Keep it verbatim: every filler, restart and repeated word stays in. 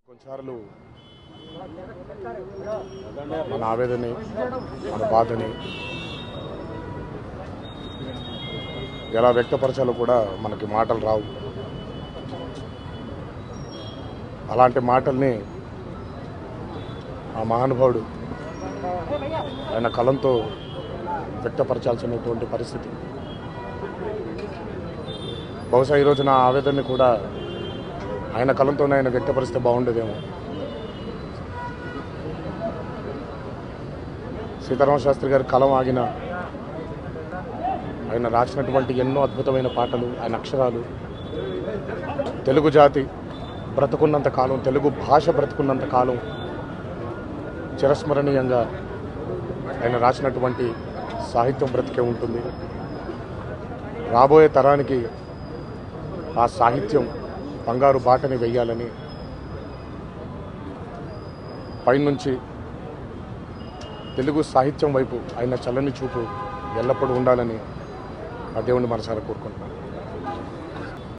కొన్నిసార్లు మన ఆవేదనని మన బాధని ఎలా వ్యక్తపరచాలో కూడా మనకి మాటలు రావు. అలాంటి మాటల్ని ఆ మహానుభావుడు ఆయన కలంతో వ్యక్తపరచాల్సినటువంటి పరిస్థితి. బహుశా ఈరోజు నా ఆవేదనని కూడా ఆయన కలంతోనే ఆయన వ్యక్తపరిస్తే బాగుండేదేమో. సీతారామ శాస్త్రి గారి కలం ఆగిన ఆయన రాసినటువంటి ఎన్నో అద్భుతమైన పాటలు, ఆయన అక్షరాలు తెలుగు జాతి బ్రతుకున్నంత కాలం, తెలుగు భాష బ్రతుకున్నంత కాలం చిరస్మరణీయంగా ఆయన రాసినటువంటి సాహిత్యం బ్రతికే ఉంటుంది. రాబోయే తరానికి ఆ సాహిత్యం బంగారు బాటని వెయ్యాలని పైనుంచి తెలుగు సాహిత్యం వైపు ఆయన చల్లని చూపు ఎల్లప్పుడూ ఉండాలని ఆ దేవుని మనసారా కోరుకుంటున్నాను.